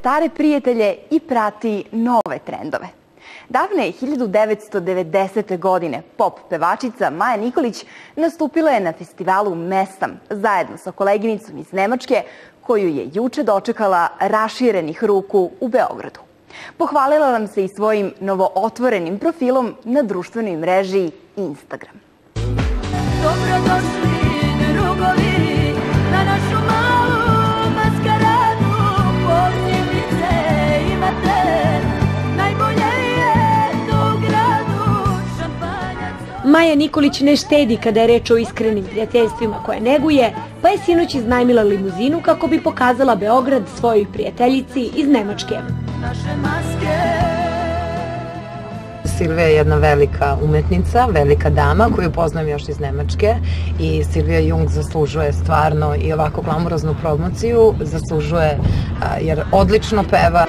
stare prijatelje i prati nove trendove. Davne 1990. godine pop pevačica Maja Nikolić nastupila je na festivalu Mesam zajedno sa koleginicom iz Nemačke koju je juče dočekala raširenih ruku u Beogradu. Pohvalila nam se i svojim novootvorenim profilom na društvenoj mreži Instagram. Dobrodošli drugovi na našu malu maskaradu, pozivnice imate, najbolje je to u gradu, šampanjac. Maja Nikolić ne štedi kada je reč o iskrenim prijateljstvima koje neguje, pa je sinoć iznajmila limuzinu kako bi pokazala Beograd svojoj prijateljici iz Nemačke. Naše maske. Silvija je jedna velika umetnica, velika dama koju poznajem još iz Nemačke i Silvija Jung zaslužuje stvarno i ovako glamuroznu promociju, zaslužuje jer odlično peva.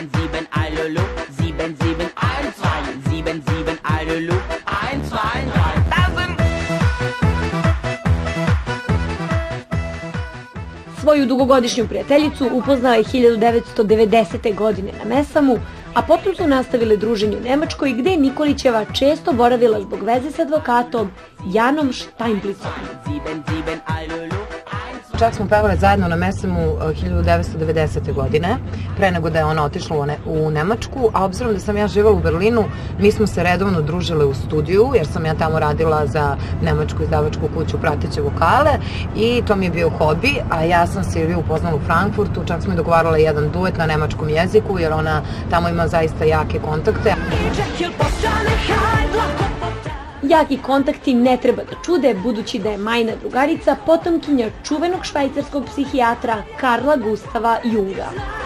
Svoju dugogodišnju prijateljicu upoznala je 1990. godine na Mesamu, a potom su nastavile druženje u Nemačkoj gde je Nikolićeva često boravila zbog veze sa advokatom Janom Steinblitzom. Čak smo pevale zajedno na Mesamu 1990. godine, pre nego da je ona otišla u Nemačku, a obzirom da sam ja živela u Berlinu, mi smo se redovno družile u studiju, jer sam ja tamo radila za nemačku izdavačku kuću prateće vokale i to mi je bio hobi, a ja sam Silviju upoznala u Frankfurtu, čak smo i dogovarale jedan duet na nemačkom jeziku, jer ona tamo ima zaista jake kontakte. Jaki kontakti ne treba da čude, budući da je Majina drugarica potomkinja čuvenog švajcarskog psihijatra Karla Gustava Junga.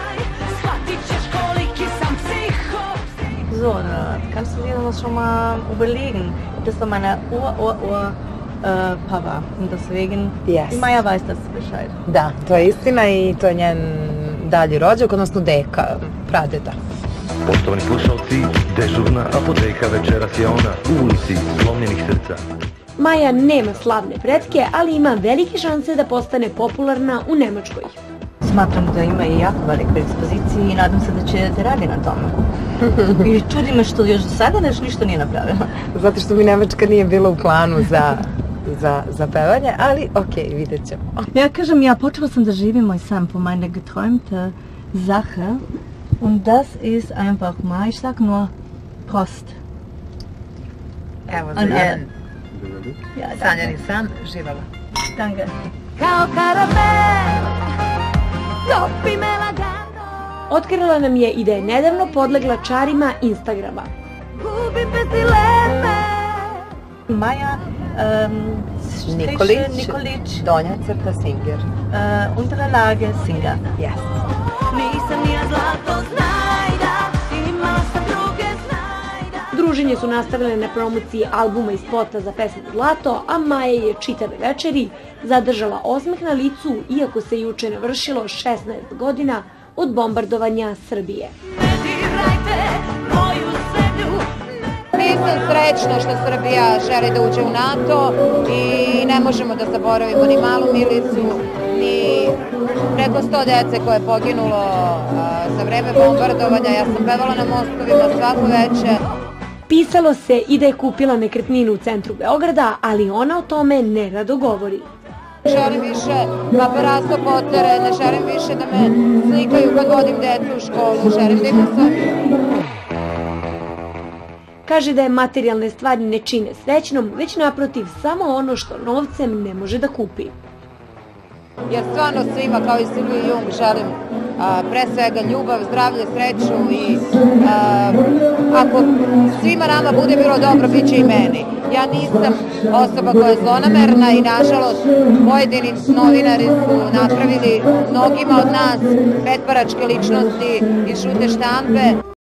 So, kannst du dir das schon mal überlegen? Das ist doch meine Papa. Und deswegen, die Maja weiß das Bescheid. Da, to je istina i to je njen dalji rođak, odnosno deka, pradeda. Poštovani slušalci, dežurna apoteka večeras je ona u ulici slomljenih srca. Maja nema slavne pretke, ali ima velike šanse da postane popularna u Nemačkoj. Smatram da ima i jako velike predispozicije i nadam se da će da radi na tome. I čudi me što još do sada ništa nije napravila. Zato što mi Nemačka nije bila u planu za pevanje, ali okej, vidjet ćemo. Ja kažem, ja počela sam da živim moj san po meine geträumte Sache. Und das ist einfach mal, ich sag nur Prost. Evo za njen sanjani san, živela. Danke. Kao karamel, topi me lagano. Otkrila nam je i da je nedavno podlegla čarima Instagrama. Gubi petileme. Maja Nikolić, donja crta Singer. Unterlage Singer. Yes. Nisam nija zlato znajda, imao sam druge znajda. Druženje su nastavile na promociji albuma i spota za pesmu Zlato, a Maja je čitave večeri zadržala osmeh na licu, iako se juče navršilo 16 godina od bombardovanja Srbije. Ne dirajte moju zemlju. Nisam srećna što Srbija želi da uđe u NATO i ne možemo da zaboravimo ni malu Milicu, ni preko 100 dece koje je poginulo za vreme bombardovanja. Ja sam pevala na mostovima svako veče. Pisalo se i da je kupila nekretninu u centru Beograda, ali ona o tome nerado govori. Želim više paparaco potere, ne želim više da me slikaju kad vodim decu u školu, želim da imam svoju. Kaže da je materijalne stvari ne čine srećnom, već naprotiv samo ono što novcem ne može da kupi. Jer stvarno svima, kao i Silviji Jung, želim pre svega ljubav, zdravlje, sreću i ako svima nama bude bilo dobro, bit će i meni. Ja nisam osoba koja je zlonamerna i nažalost pojedini novinari su napravili mnogima od nas petparačke ličnosti iz žute štampe.